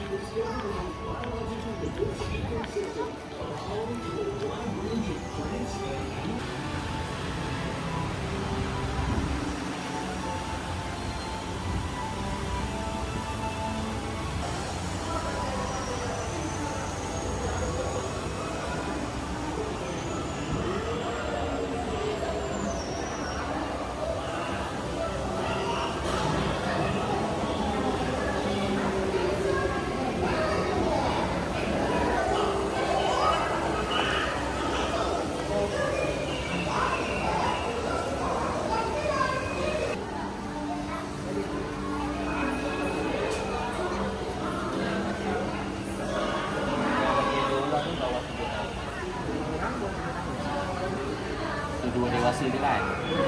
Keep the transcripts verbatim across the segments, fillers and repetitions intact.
Dua dewasa je kan.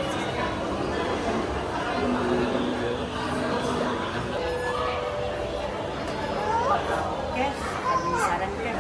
Okey, kami sarankan.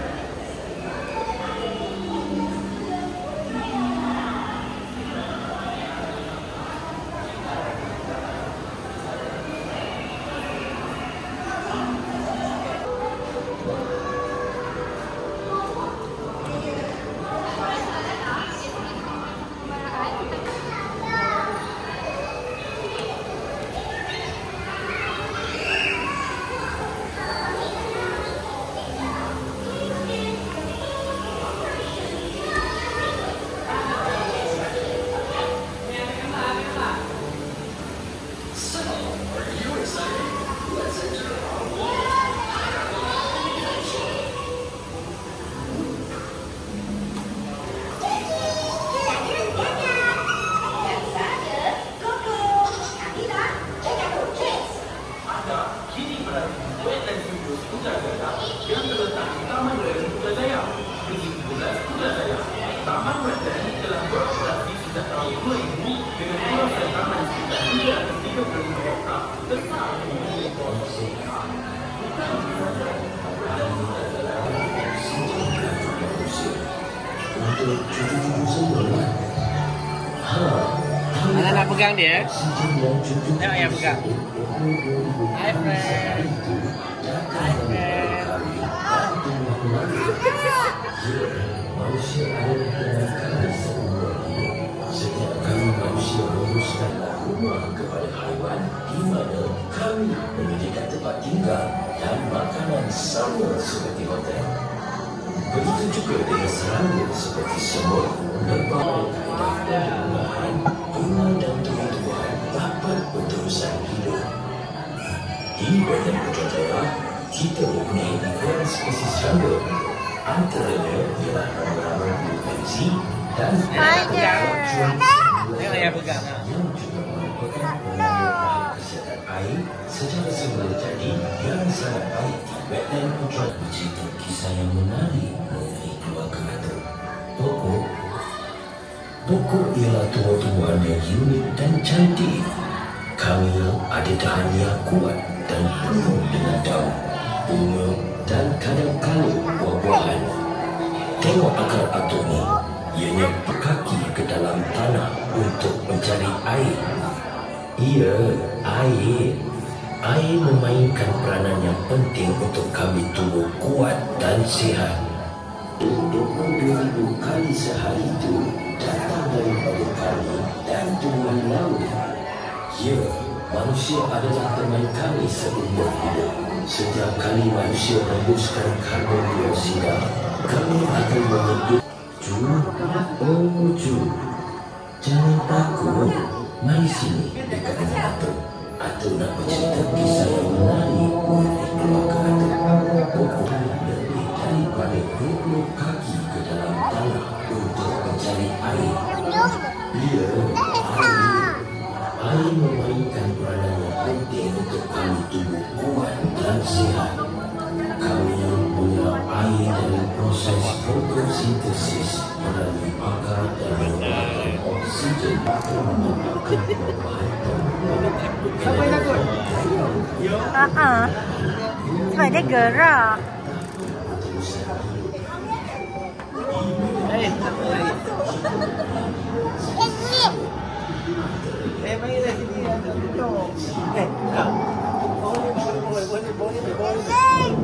Putrajaya yang terletak di Taman Wetland Putrajaya. Di sebelah Putrajaya, Taman Wetland telah beroperasi sejak tahun dua ribu dengan luasan taman sekitar tiga ratus tiga puluh lima hektar besar memiliki konsep untuk cucu-cucu semua. Ha, Mana nak pegang dia? Tengok yang pegang. Hi friend. Hi friend. Manusia adalah dengan semua hidup. Setiap kali manusia menguruskan rumah kepada haiwan, di mana kami menyediakan tempat tinggal dan makanan sama seperti hotel. Begitu juga dengan serangga seperti semut, lebah, tumbuhan, bunga dan tumbuh-tumbuhan dapat berurusan hidup. Di Wetland Putrajaya, kita mempunyai ribuan spesies serangga. Antaranya ialah ramai-ramai bulu pensi dan Tengok yang pegang. yang juga merupakan pengelolaan kesihatan air secara semula jadi yang sangat baik di Wetland Putrajaya. Bercerita kisah yang menarik mengenai keluarga atuk. Pokok Pokok ialah tumbuh-tumbuhan yang unik dan cantik. Kami ada dahan yang kuat dan penuh dengan daun, bunga dan kadang-kala buah-buahan. Tengok akar atuk ni. Ianya berkaki ke dalam tanah untuk mencari air. Ya, air. Air memainkan peranan yang penting untuk kami tumbuh kuat dan sihat. dua puluh dua ribu kali sehari itu datang daripada kami dan tumbuhan laut. Ya, manusia adalah teman kami seumur hidup. Setiap kali manusia hembuskan karbon dioksida, kami akan menyebut Ju, oh Ju, jangan takut. Mari sini dekat dengan Atuk. Atuk nak bercerita kisah yang menarik mengenai keluarga Atuk. Pokok lebih daripada dua puluh kaki ke dalam tanah untuk mencari air. Ya, air. Air memainkan peranan yang penting untuk kami tumbuh kuat dan sihat. Kami punya air dari proses fotosintesis melalui akar dan mengeluarkan oksigen untuk menyebabkan perubahan tumbuhan. Apa yang takut? Haa, sebab dia gerak. Eh, tak apa lagi. Eh, mari dah sini. Eh, buka. Boleh, boleh, boleh, boleh, boleh, boleh.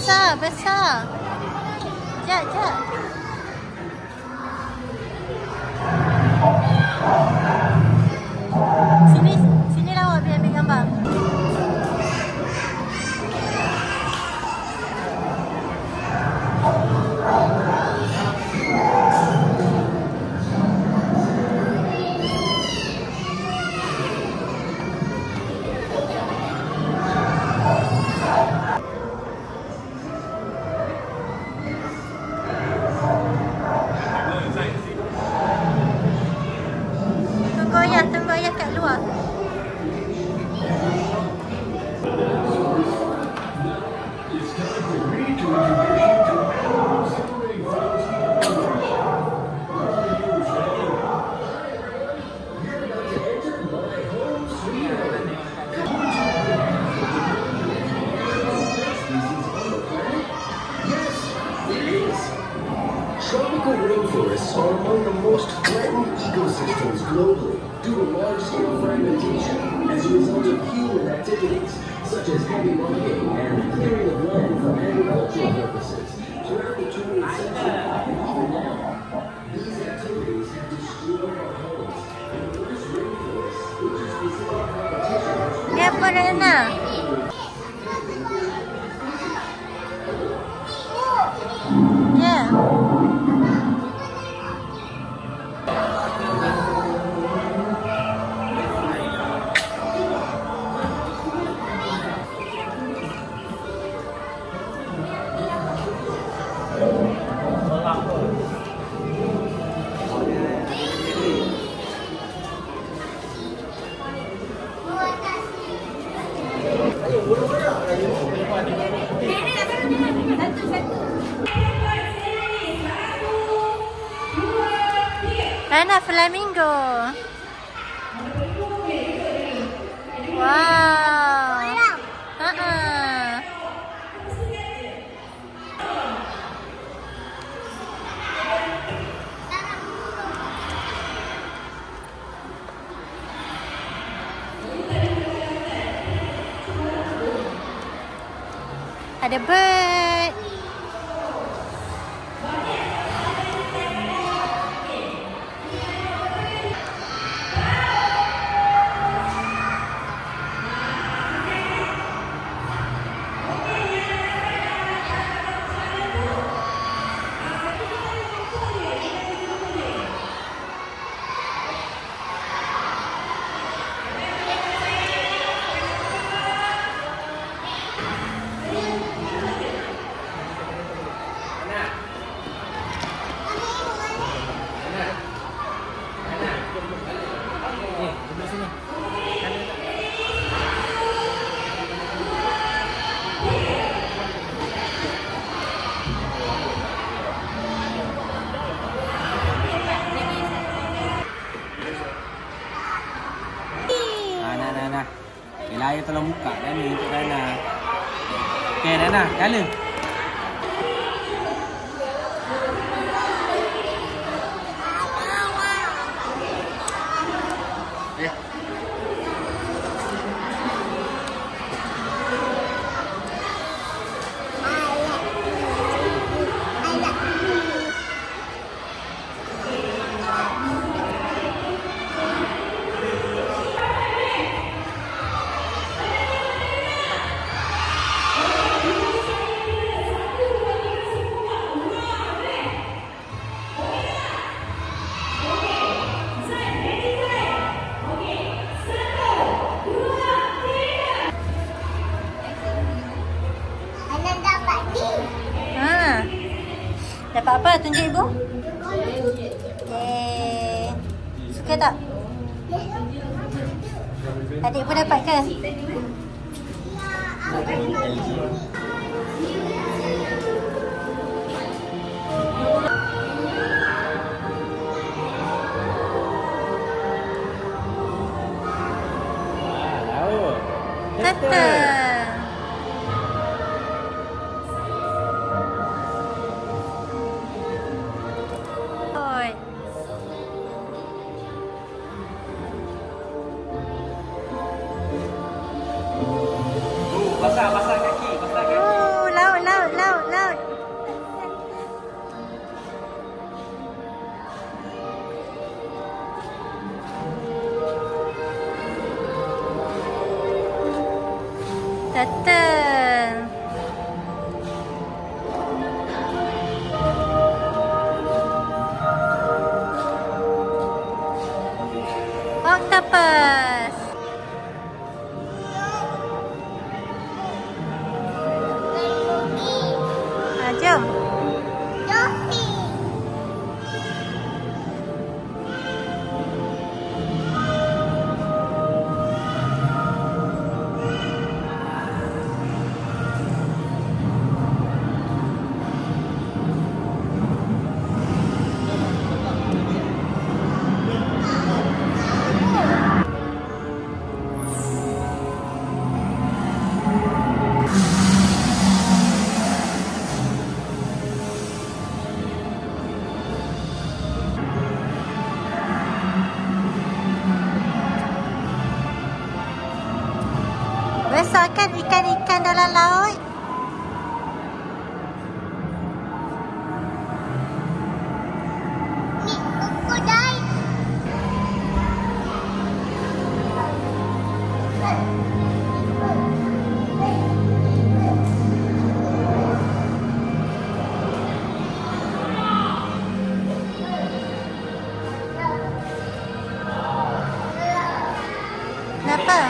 besar, besar. Jap, jap. Sini, sini lah awak biar ambil gambar. Tunggu ayah, tunggu ayah kat luar. Tropical rainforests are among the most threatened ecosystems globally due to large-scale fragmentation as a result of human activities, such as heavy logging and clearing of land for agricultural purposes. Throughout the twentieth century, and even now, these activities have destroyed our homes, and those rainforests, which is specific competition, Ni apa Rena? Ya. Rena flamingo. Wow. Ha-ha. Ada bird. Nana. Okay, layar tolong buka dah ni untuk Nana. Okay, Nana, color. Eh. Dapat apa? Tunjuk ibu. Yeay. Suka tak? Adik pun dapat ke? Tata. Basah, basah kaki, basah kaki. Turtle. Octopus. Ah, jom. Besar kan ikan-ikan dalam laut? Ni krokodil. Kenapa?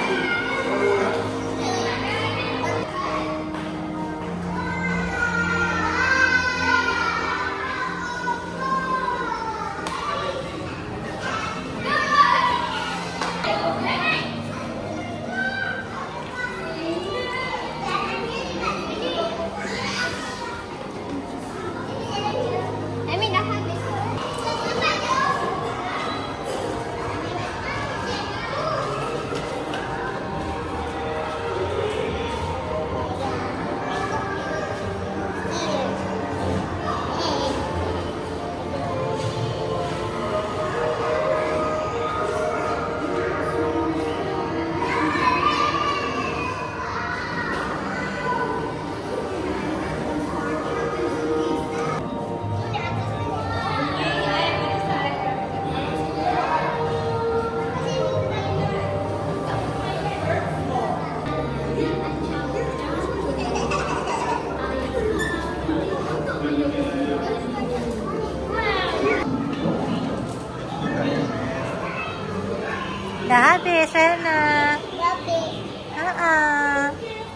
Dah habis sana. Dah habis. Haa.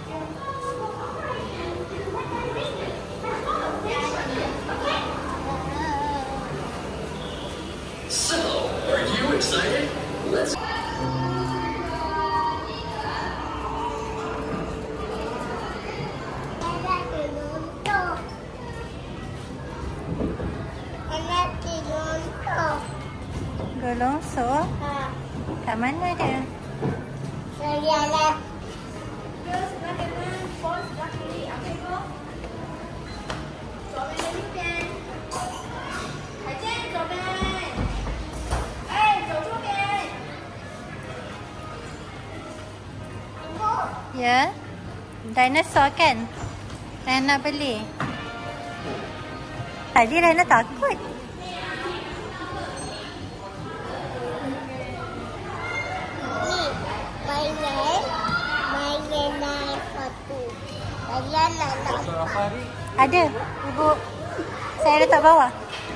So, are you excited? Let's Gelongso? Kat mana dia? Saya nak. Terus sebelah kanan, pos sebelah kiri. Apa itu? Coba lagi pen. Hajan, coba. Eh, coba pen. Ya? Dinosaur kan? Rena beli. Tadi Rena takut. Motor apa hari? Ada. Ibu saya letak bawah.